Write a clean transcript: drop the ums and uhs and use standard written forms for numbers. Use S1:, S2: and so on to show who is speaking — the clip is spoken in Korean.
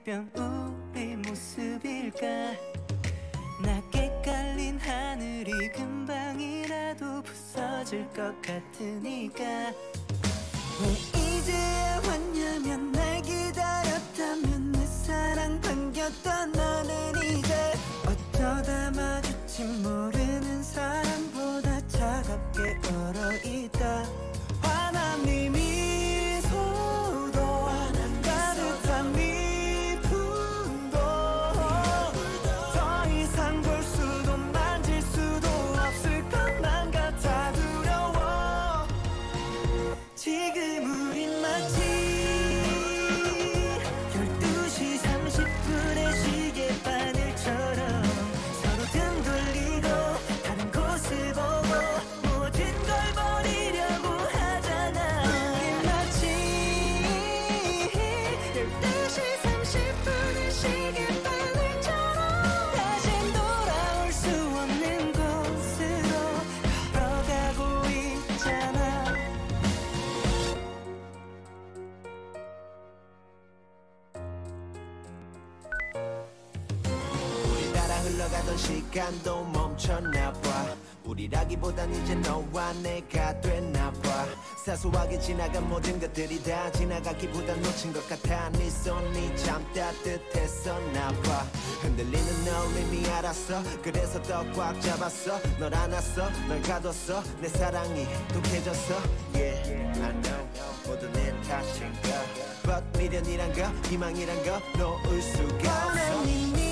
S1: 햇볕 우리 모습일까. 낮게 깔린 하늘이 금방이라도 부서질 것 같으니까. 왜 이제야 왔냐면 날 기다렸다면 내 사랑 반겼던 너는 이제 어쩌다 마주친 모르는 사람보다 차갑게 얼어있다. 환한 네 미소도 따뜻한 네 품도 더 이상 볼 수도 만질 수도 없을 것만 같아 두려워. 지금 우린 마치 12시 30분의 시계바늘처럼 서로 등 돌리고 다른 곳을 보고 모든 걸 버리려고 하잖아. 우린 마치 12시 30분의 시계바늘처럼 다신 돌아올 수 없는 곳으로 걸어가고 있잖아.
S2: 우리 따라 흘러가던 시간도 멈췄나봐. 우리라기보단 이제 너와 내가 됐나봐. 사소하게 지나간 모든 것들이 다 지나가기보단 놓친 것 같아. 네 손이 참 따뜻했었나봐. 흔들리는 널 이미 알았어. 그래서 더 꽉 잡았어. 널 안았어, 널 가뒀어. 내 사랑이 독해졌어. Yeah, I know 모두 내 탓인가. But 미련이란 거, 희망이란 거 놓을 수가 없어.